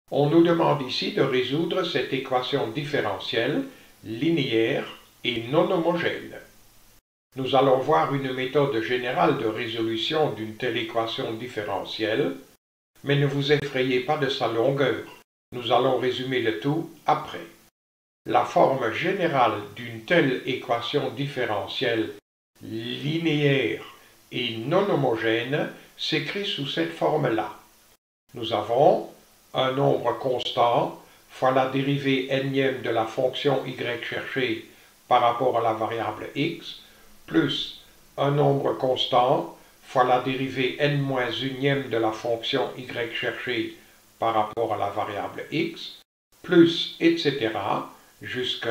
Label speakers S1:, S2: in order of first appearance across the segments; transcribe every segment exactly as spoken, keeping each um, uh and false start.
S1: On nous demande ici de résoudre cette équation différentielle linéaire et non homogène. Nous allons voir une méthode générale de résolution d'une telle équation différentielle, mais ne vous effrayez pas de sa longueur. Nous allons résumer le tout après. La forme générale d'une telle équation différentielle linéaire et non homogène s'écrit sous cette forme-là. Nous avons un nombre constant fois la dérivée énième de la fonction y cherchée par rapport à la variable x, plus un nombre constant fois la dérivée n moins unième de la fonction y cherchée par rapport à la variable x, plus et cetera, jusque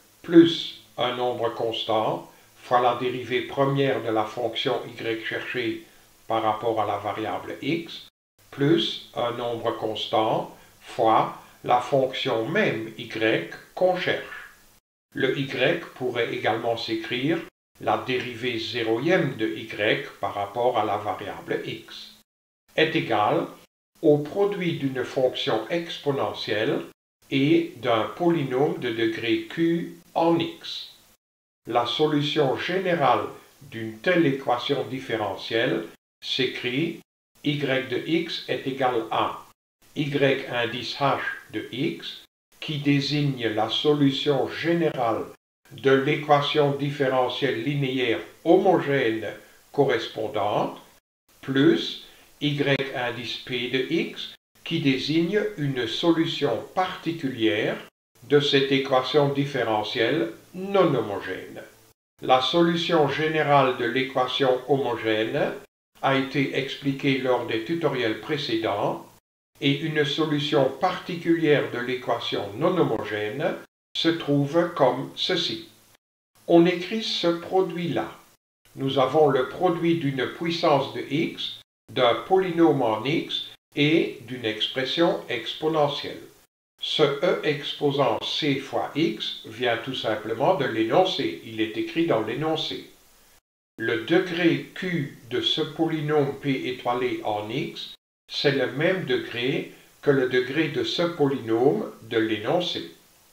S1: plus un nombre constant fois la dérivée première de la fonction y cherchée par rapport à la variable x, plus un nombre constant fois la fonction même y qu'on cherche. Le y pourrait également s'écrire la dérivée zéroième de y par rapport à la variable x, est égal au produit d'une fonction exponentielle et d'un polynôme de degré q en x. La solution générale d'une telle équation différentielle s'écrit y de x est égal à y indice h de x, qui désigne la solution générale de l'équation différentielle linéaire homogène correspondante, plus y indice p de x, qui désigne une solution particulière de cette équation différentielle non homogène. La solution générale de l'équation homogène a été expliquée lors des tutoriels précédents et une solution particulière de l'équation non homogène se trouve comme ceci. On écrit ce produit-là. Nous avons le produit d'une puissance de x, d'un polynôme en x et d'une expression exponentielle. Ce e exposant c fois x vient tout simplement de l'énoncé. Il est écrit dans l'énoncé. Le degré q de ce polynôme p étoilé en x, c'est le même degré que le degré de ce polynôme de l'énoncé.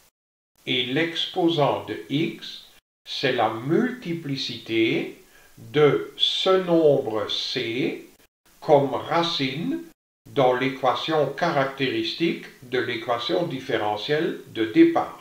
S1: Et l'exposant de x, c'est la multiplicité de ce nombre c comme racine dans l'équation caractéristique de l'équation différentielle de départ.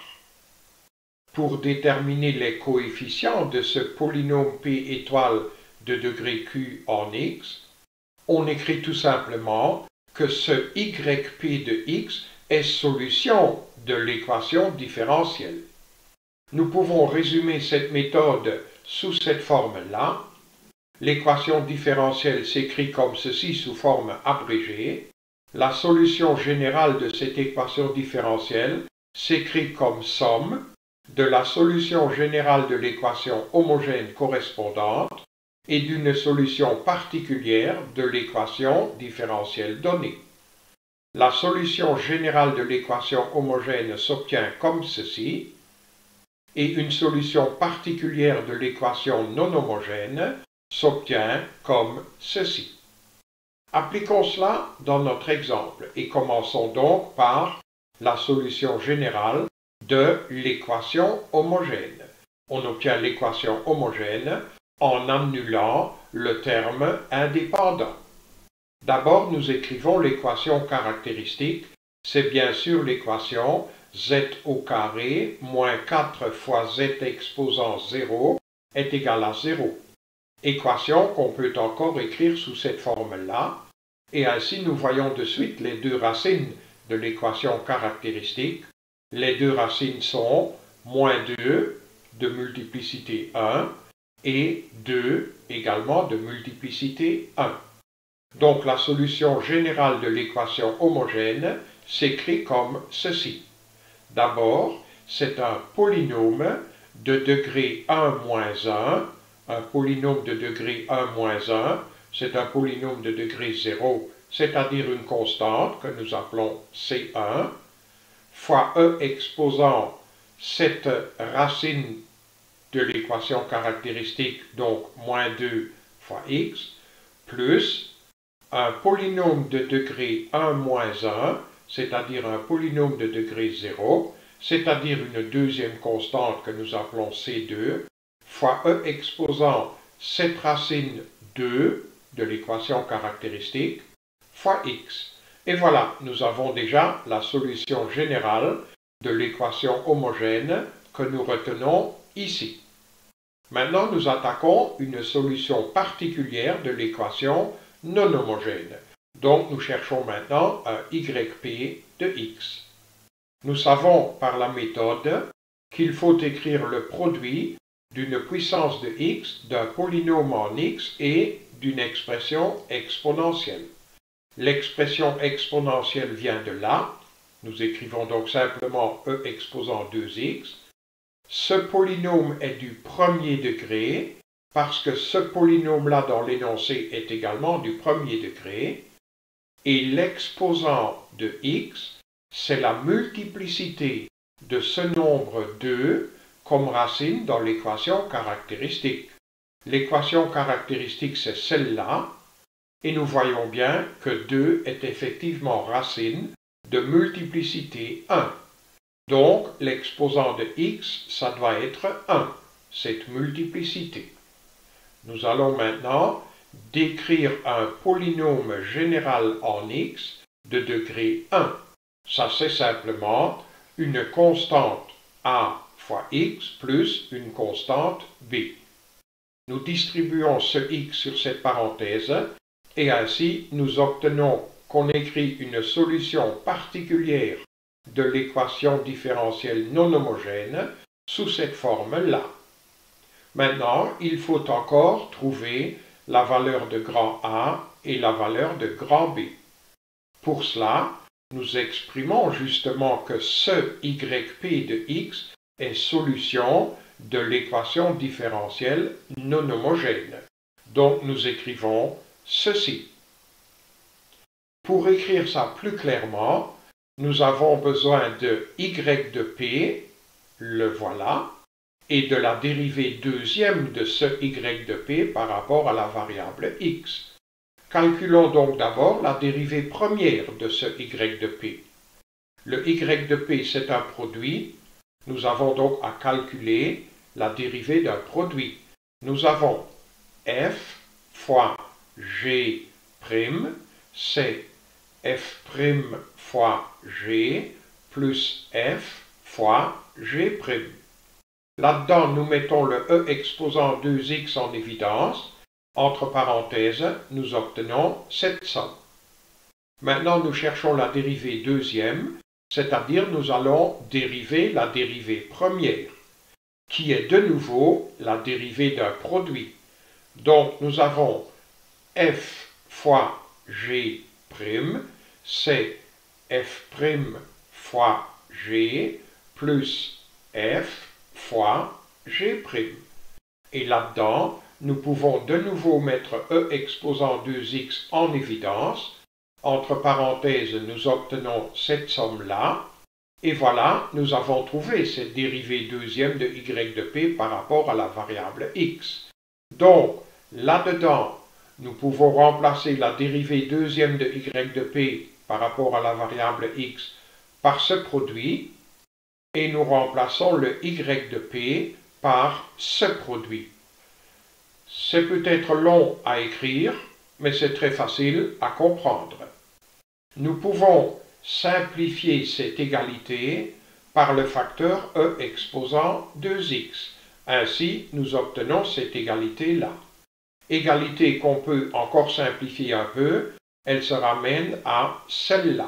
S1: Pour déterminer les coefficients de ce polynôme p étoile de degré q en x, on écrit tout simplement que ce yp de x est solution de l'équation différentielle. Nous pouvons résumer cette méthode sous cette forme-là. L'équation différentielle s'écrit comme ceci sous forme abrégée. La solution générale de cette équation différentielle s'écrit comme somme de la solution générale de l'équation homogène correspondante et d'une solution particulière de l'équation différentielle donnée. La solution générale de l'équation homogène s'obtient comme ceci, et une solution particulière de l'équation non homogène s'obtient comme ceci. Appliquons cela dans notre exemple et commençons donc par la solution générale de l'équation homogène. On obtient l'équation homogène en annulant le terme indépendant. D'abord, nous écrivons l'équation caractéristique. C'est bien sûr l'équation z au carré moins quatre fois z exposant zéro est égal à zéro. Équation qu'on peut encore écrire sous cette forme-là. Et ainsi, nous voyons de suite les deux racines de l'équation caractéristique. Les deux racines sont moins deux de multiplicité un et deux également de multiplicité un. Donc la solution générale de l'équation homogène s'écrit comme ceci. D'abord, c'est un polynôme de degré un moins un. Un polynôme de degré un moins un, c'est un polynôme de degré zéro, c'est-à-dire une constante que nous appelons C un, fois e exposant cette racine de l'équation caractéristique, donc moins deux fois x, plus un polynôme de degré un moins un, c'est-à-dire un polynôme de degré zéro, c'est-à-dire une deuxième constante que nous appelons C deux, fois e exposant sept racine deux de l'équation caractéristique, fois x. Et voilà, nous avons déjà la solution générale de l'équation homogène que nous retenons ici. Maintenant, nous attaquons une solution particulière de l'équation non homogène. Donc, nous cherchons maintenant un Y P de x. Nous savons par la méthode qu'il faut écrire le produit d'une puissance de x, d'un polynôme en x et d'une expression exponentielle. L'expression exponentielle vient de là. Nous écrivons donc simplement e exposant deux x. Ce polynôme est du premier degré, parce que ce polynôme-là dans l'énoncé est également du premier degré, et l'exposant de x, c'est la multiplicité de ce nombre deux comme racine dans l'équation caractéristique. L'équation caractéristique, c'est celle-là, et nous voyons bien que deux est effectivement racine de multiplicité un. Donc, l'exposant de x, ça doit être un, cette multiplicité. Nous allons maintenant décrire un polynôme général en x de degré un. Ça, c'est simplement une constante a fois x plus une constante b. Nous distribuons ce x sur cette parenthèse et ainsi nous obtenons qu'on écrit une solution particulière de l'équation différentielle non homogène sous cette forme-là. Maintenant, il faut encore trouver la valeur de grand A et la valeur de grand B. Pour cela, nous exprimons justement que ce Y P de x est solution de l'équation différentielle non homogène. Donc nous écrivons ceci. Pour écrire ça plus clairement, nous avons besoin de Y de P, le voilà, et de la dérivée deuxième de ce Y de P par rapport à la variable x. Calculons donc d'abord la dérivée première de ce Y de P. Le Y de P, c'est un produit. Nous avons donc à calculer la dérivée d'un produit. Nous avons f fois g', c'est f' fois g plus f fois g'. Là-dedans, nous mettons le e exposant deux x en évidence. Entre parenthèses, nous obtenons cette somme. Maintenant, nous cherchons la dérivée deuxième, c'est-à-dire nous allons dériver la dérivée première, qui est de nouveau la dérivée d'un produit. Donc, nous avons f fois g', c'est f' fois g plus f fois g'. Et là-dedans, nous pouvons de nouveau mettre e exposant deux x en évidence. Entre parenthèses, nous obtenons cette somme-là. Et voilà, nous avons trouvé cette dérivée deuxième de Y de P par rapport à la variable x. Donc, là-dedans, nous pouvons remplacer la dérivée deuxième de Y de P par rapport à la variable x par ce produit. Et nous remplaçons le Y de P par ce produit. C'est peut-être long à écrire, mais c'est très facile à comprendre. Nous pouvons simplifier cette égalité par le facteur e exposant deux x. Ainsi, nous obtenons cette égalité-là. Égalité qu'on peut encore simplifier un peu, elle se ramène à celle-là.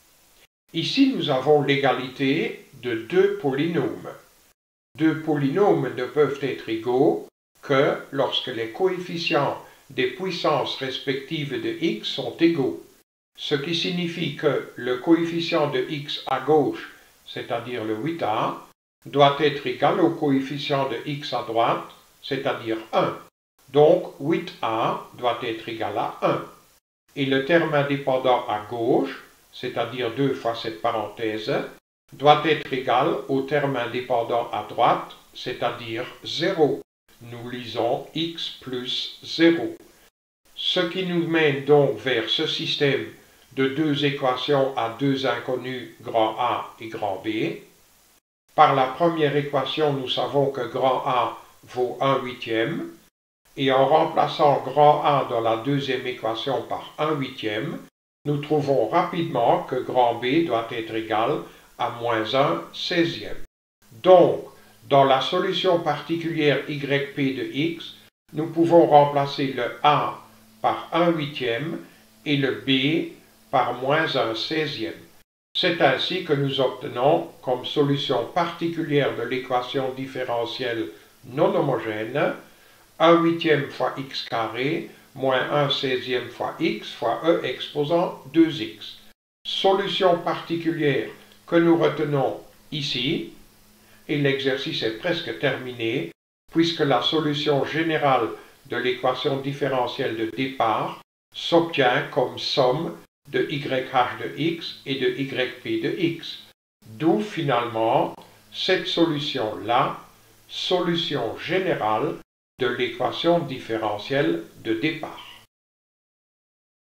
S1: Ici, nous avons l'égalité de deux polynômes. Deux polynômes ne peuvent être égaux que lorsque les coefficients des puissances respectives de x sont égaux. Ce qui signifie que le coefficient de x à gauche, c'est-à-dire le huit a, doit être égal au coefficient de x à droite, c'est-à-dire un. Donc huit a doit être égal à un. Et le terme indépendant à gauche, c'est-à-dire deux fois cette parenthèse, doit être égal au terme indépendant à droite, c'est-à-dire zéro. Nous lisons x plus zéro. Ce qui nous mène donc vers ce système de deux équations à deux inconnus grand A et grand B. Par la première équation, nous savons que grand A vaut un huitième, et en remplaçant grand A dans la deuxième équation par un huitième, nous trouvons rapidement que grand B doit être égal à moins un seizième. Donc, dans la solution particulière Y P de x, nous pouvons remplacer le A par un huitième et le B par moins un seizième. C'est ainsi que nous obtenons, comme solution particulière de l'équation différentielle non homogène, un huitième fois x carré moins un seizième fois x fois e exposant deux x. Solution particulière que nous retenons ici, et l'exercice est presque terminé, puisque la solution générale de l'équation différentielle de départ s'obtient comme somme de y h de x et de y p de x. D'où finalement cette solution-là, solution générale de l'équation différentielle de départ.